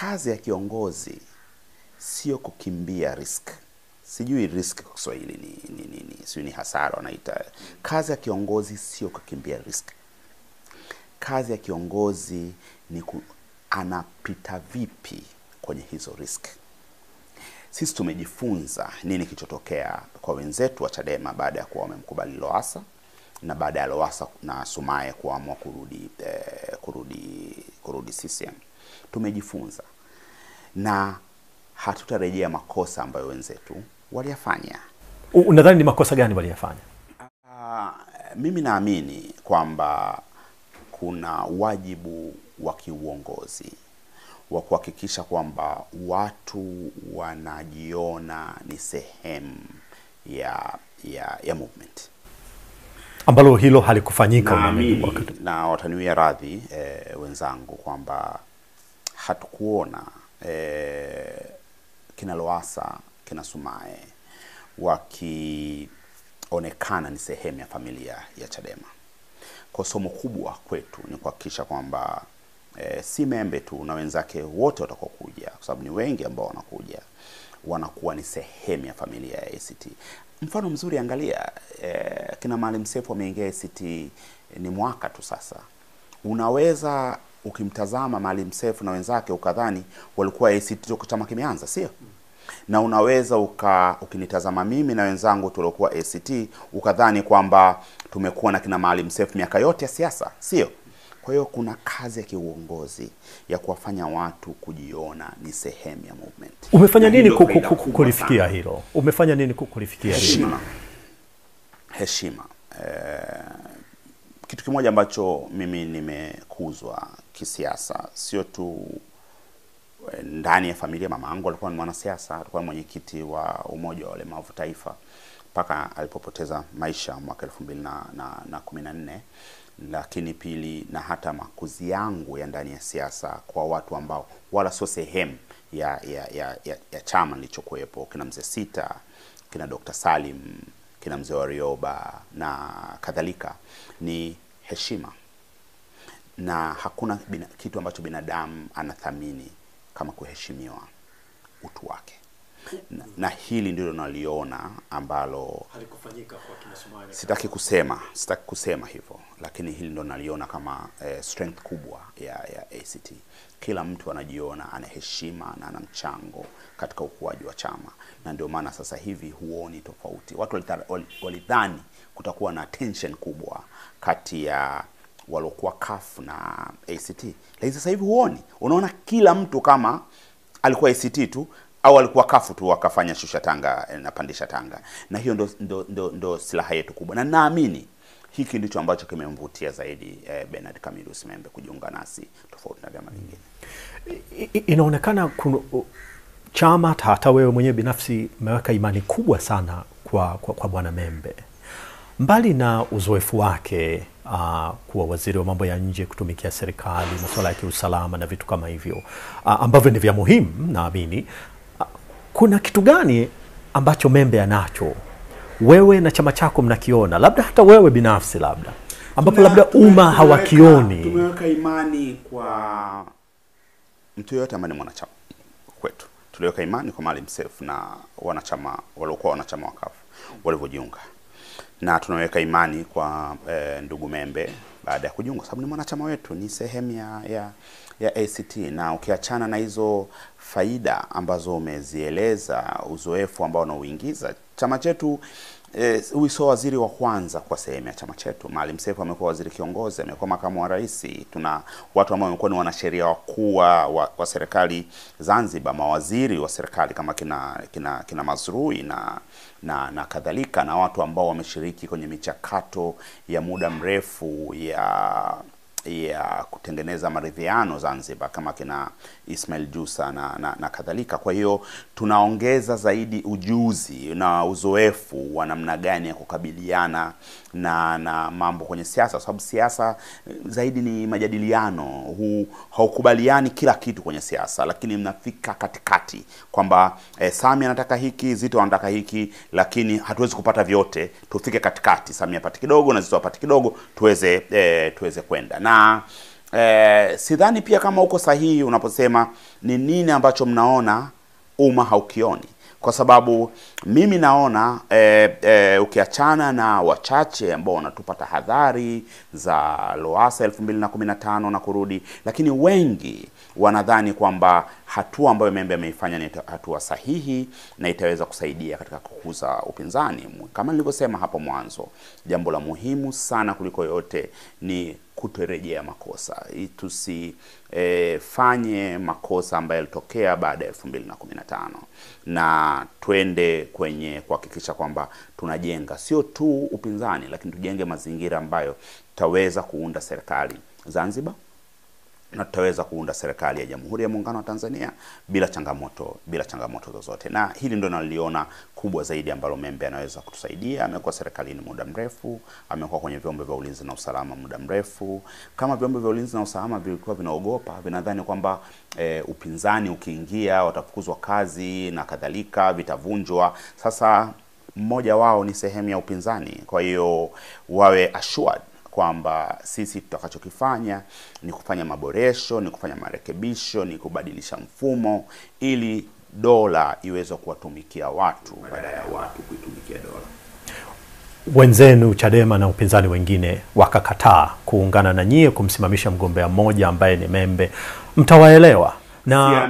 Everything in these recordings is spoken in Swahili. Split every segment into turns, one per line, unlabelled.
kazi ya kiongozi sio kukimbia risk. Sijui risk kwa Kiswahili ni hasara wanaita. Kazi ya kiongozi sio kukimbia risk. Kazi ya kiongozi ni anapita vipi kwenye hizo risk. Sisi tumejifunza nini kilichotokea kwa wenzetu wa Chadema baada ya kuwa wamemkubali Lowassa na baada ya Lowassa na Sumaye kuamua kurudi CCM. Tumejifunza na hatutarejea makosa ambayo wenzetu waliyafanya.
Unadhani ni makosa gani waliyafanya?
Mimi naamini kwamba kuna wajibu wa kiuongozi wa kuhakikisha kwamba watu wanajiona ni sehemu ya movement.
Ambalo hilo halikufanyika
na wataniwia radhi wenzangu kwamba hatukuona kina Lowassa, kina Sumaye wakionekana ni sehemu ya familia ya Chadema. Kwa somo kubwa kwetu ni kuhakikisha kwamba si Membe tu na wenzake wote watakokuja, kwa sababu ni wengi ambao wanakuwa ni sehemu ya familia ya ACT. Mfano mzuri, angalia kina Maalim Seif wameingia ACT ni mwaka tu sasa. Unaweza ukimtazama Maalim Seif na wenzake ukadhani walikuwa ACT toka chama kimeanza, sio? Na unaweza ukinitazama mimi na wenzangu tuliokuwa ACT ukadhani kwamba tumekuwa na kina Maalim Seif miaka yote ya siasa, sio? Kwa hiyo kuna kazi ya kiuongozi ya kuwafanya watu kujiona ni sehemu ya movement.
Umefanya nini kulifikia hilo? Umefanya nini kulifikia hilo?
Heshima. Kitu kimoja ambacho mimi nimekuzwa kisiasa, sio tu ndani ya familia. Mama yangu alikuwa ni mwanasiasa, alikuwa mwenyekiti wa Umoja wa Walemavu Taifa mpaka alipopoteza maisha mwaka 2014. Lakini pili, na hata makuzi yangu ya ndani ya siasa kwa watu ambao wala sio sehemu ya chama nilichokuepo, kina Mzee Sita, kina Dr. Salim, kina Mzee Warioba na kadhalika, ni heshima. Na hakuna kitu ambacho binadamu anathamini kama kuheshimiwa utu wake. Na hili ndilo naliona ambalo
halikufanyika kwa kina Sumaye.
Sitaki kusema hivyo, lakini hili ndilo naliona kama strength kubwa ya ACT. Kila mtu anajiona ana heshima na ana mchango katika ukuaji wa chama, na ndio maana sasa hivi huoni tofauti. Watu walidhani kutakuwa na tension kubwa kati ya walokuwa CUF na ACT, lakini sasa hivi unaona kila mtu kama alikuwa ACT tu au alikuwa CUF tu wakafanya shusha tanga na pandisha tanga. Na hiyo ndo silaha yetu kubwa, na naamini hiki ndicho ambacho kimemvutia zaidi Bernard Camillus Membe kujiunga nasi tofauti na vyama vingine.
Inaonekana chama hata wewe mwenyewe binafsi umeweka imani kubwa sana kwa Bwana Membe. Mbali na uzoefu wake kuwa waziri wa mambo ya nje, kutumikia serikali, masuala ya kiusalama na vitu kama hivyo ambavyo ni vya muhimu, naamini kuna kitu gani ambacho Membe anacho wewe na chama chako mnakiona, labda hata wewe binafsi labda ambapo labda umma hawakioni?
Tumeweka imani kwa mtu yote ambaye ni mwanachama kwetu. Tuliweka imani kwa Maalim Seif na wanachama waliokuwa wanachama wa CUF walivyojiunga, na tunaweka imani kwa ndugu Membe baada ya kujiunga, sababu ni mwanachama wetu, ni sehemu ya ACT. Na ukiachana na hizo faida ambazo umezieleza, uzoefu ambao unauingiza chama chetu, huyu sio waziri wa kwanza kwa sehemu ya chama chetu. Maalim Seif amekuwa waziri kiongozi, amekuwa makamu wa rais. Tuna watu ambao wamekuwa ni wanasheria wakuu wa serikali Zanzibar, mawaziri wa serikali kama kina Mazrui na kadhalika, na watu ambao wameshiriki kwenye michakato ya muda mrefu ya kutengeneza maridhiano Zanzibar kama kina Ismail Jusa na kadhalika. Kwa hiyo tunaongeza zaidi ujuzi na uzoefu wa namna gani ya kukabiliana na mambo kwenye siasa, sababu siasa zaidi ni majadiliano. Haukubaliani kila kitu kwenye siasa, lakini mnafika katikati kwamba Samia anataka hiki, Zitto anataka hiki, lakini hatuwezi kupata vyote. Tufike katikati, Samia apate kidogo na Zitto apate kidogo, tuweze kwenda. Na Sidhani pia kama uko sahihi unaposema ni nini ambacho mnaona umma haukioni, kwa sababu mimi naona ukiachana na wachache ambao wanatupa tahadhari za Lowassa 2015 na kurudi, lakini wengi wanadhani kwamba hatua ambayo Membe ameifanya ni hatua sahihi na itaweza kusaidia katika kukuza upinzani. Kama nilivyosema hapo mwanzo, jambo la muhimu sana kuliko yote ni kutorejea makosa. Tusifanye makosa ambayo yalitokea baada ya 2015, na twende kwenye kuhakikisha kwamba tunajenga sio tu upinzani, lakini tujenge mazingira ambayo tutaweza kuunda serikali Zanzibar na tutaweza kuunda serikali ya Jamhuri ya Muungano wa Tanzania bila changamoto zozote. Na hili ndio naliona kubwa zaidi ambalo Membe anaweza kutusaidia. Amekuwa serikalini muda mrefu, amekuwa kwenye vyombo vya ulinzi na usalama muda mrefu. Kama vyombo vya ulinzi na usalama vilikuwa vinaogopa, vinadhani kwamba upinzani ukiingia watafukuzwa kazi na kadhalika, vitavunjwa. Sasa mmoja wao ni sehemu ya upinzani, kwa hiyo wawe assured kwamba sisi tutakachokifanya ni kufanya maboresho, ni kufanya marekebisho, ni kubadilisha mfumo ili dola iweze kuwatumikia watu badala ya watu kuitumikia dola.
Wenzenu Chadema na upinzani wengine wakakataa kuungana na nyie kumsimamisha mgombea mmoja ambaye ni Membe, mtawaelewa na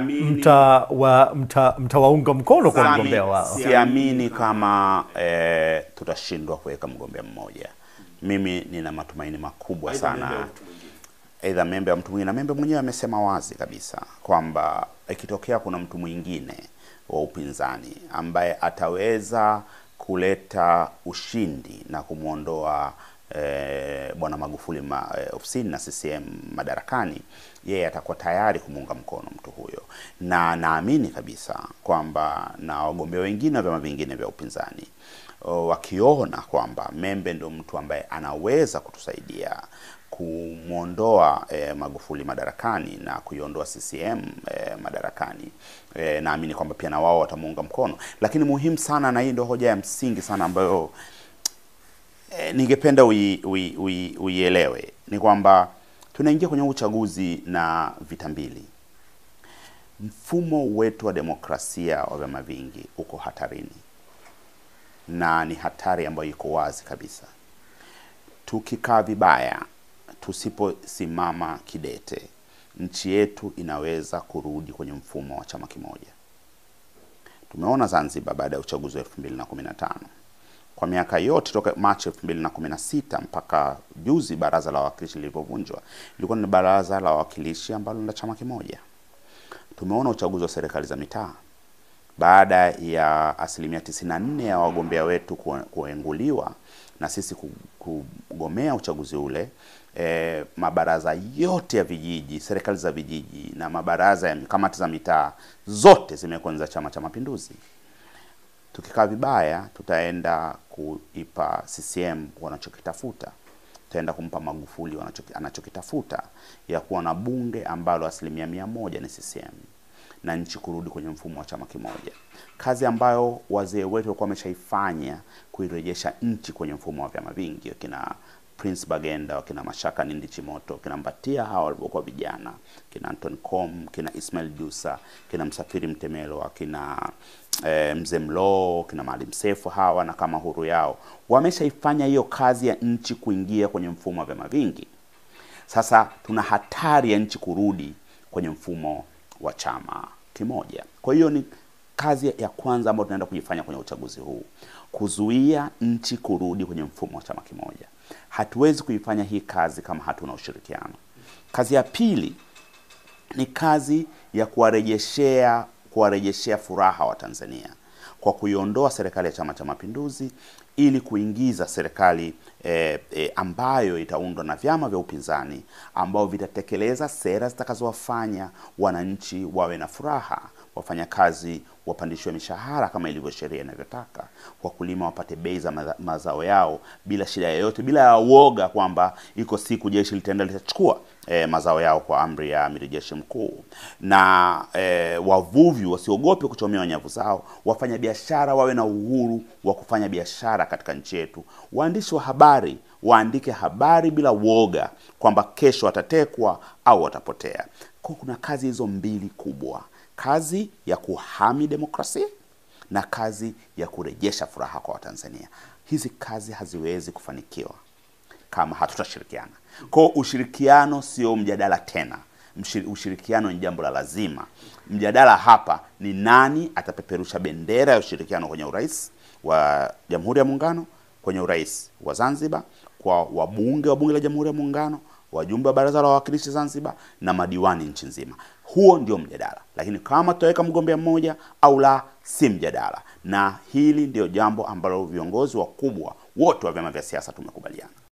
mtawaunga mkono kwa mgombea wao?
Siamini kama tutashindwa kuweka mgombea mmoja. Mimi nina matumaini makubwa sana aidha Membe au mtu mwingine. Na Membe mwenyewe amesema wazi kabisa kwamba ikitokea kuna mtu mwingine wa upinzani ambaye ataweza kuleta ushindi na kumuondoa Bwana Magufuli ofisini na CCM madarakani, yeye atakuwa tayari kumuunga mkono mtu huyo. Na naamini kabisa kwamba na wagombea wengine wa vyama vingine vya upinzani wakiona kwamba Membe ndo mtu ambaye anaweza kutusaidia kumuondoa Magufuli madarakani na kuiondoa CCM madarakani, naamini kwamba pia na wao watamuunga mkono. Lakini muhimu sana, na hii ndio hoja ya msingi sana ambayo ningependa uielewe, ni kwamba tunaingia kwenye uchaguzi na vita mbili. Mfumo wetu wa demokrasia wa vyama vingi uko hatarini, na ni hatari ambayo iko wazi kabisa. Tukikaa vibaya, tusiposimama kidete, nchi yetu inaweza kurudi kwenye mfumo wa chama kimoja. Tumeona Zanzibar baada ya uchaguzi wa 2015. Kwa miaka yote toka Machi 2016 mpaka juzi baraza la wawakilishi lilipovunjwa, ilikuwa ni baraza la wawakilishi ambalo ni chama kimoja. Tumeona uchaguzi wa serikali za mitaa baada ya 94% ya wagombea wetu kuenguliwa na sisi kugomea uchaguzi ule, mabaraza yote ya vijiji, serikali za vijiji na mabaraza ya kamati za mitaa zote zimekuwa za Chama cha Mapinduzi. Tukikaa vibaya, tutaenda kuipa CCM wanachokitafuta. Tutaenda kumpa Magufuli anachokitafuta, ya kuwa na bunge ambalo 100% ni CCM na nchi kurudi kwenye mfumo wa chama kimoja. Kazi ambayo wazee wetu walikuwa wameshaifanya kuirejesha nchi kwenye mfumo wa vyama vingi, kina Prince Bagenda, kina Mashaka Nindi Chimoto, kina Mbatia, hawa walikuwa vijana, kina Anton Com, kina Ismail Jusa, kina Msafiri Mtemelo, kina Mzee Mlo, kina Maalim Seif, hawa na kama huru yao wameshaifanya hiyo kazi ya nchi kuingia kwenye mfumo wa vyama vingi. Sasa tuna hatari ya nchi kurudi kwenye mfumo wa chama kimoja. Kwa hiyo ni kazi ya kwanza ambayo tunaenda kuifanya kwenye uchaguzi huu, kuzuia nchi kurudi kwenye mfumo wa chama kimoja. Hatuwezi kuifanya hii kazi kama hatuna ushirikiano. Kazi ya pili ni kazi ya kuwarejeshea furaha wa Tanzania kwa kuiondoa serikali ya Chama cha Mapinduzi ili kuingiza serikali ambayo itaundwa na vyama vya upinzani ambao vitatekeleza sera zitakazowafanya wananchi wawe na furaha, wafanyakazi wapandishwe mishahara kama ilivyo sheria inavyotaka, wakulima wapate bei za mazao yao bila shida yoyote, bila ya uoga kwamba iko siku jeshi litaenda litachukua mazao yao kwa amri ya amiri jeshi mkuu, na wavuvi wasiogope kuchomewa nyavu zao, wafanya biashara wawe na uhuru wa kufanya biashara katika nchi yetu, waandishi wa habari waandike habari bila woga kwamba kesho watatekwa au watapotea. Kwa kuna kazi hizo mbili kubwa, kazi ya kuhami demokrasia na kazi ya kurejesha furaha kwa Watanzania. Hizi kazi haziwezi kufanikiwa kama hatutashirikiana. Kwa ushirikiano sio mjadala tena. Ushirikiano ni jambo la lazima. Mjadala hapa ni nani atapeperusha bendera ya ushirikiano kwenye urais wa Jamhuri ya Muungano, kwenye urais wa Zanzibar, kwa wabunge wa Bunge la Jamhuri ya Muungano, wajumbe wa Baraza la Wawakilishi Zanzibar na madiwani nchi nzima. Huo ndio mjadala. Lakini kama tutaweka mgombea mmoja au la, si mjadala. Na hili ndio jambo ambalo viongozi wakubwa wote wa vyama vya siasa tumekubaliana.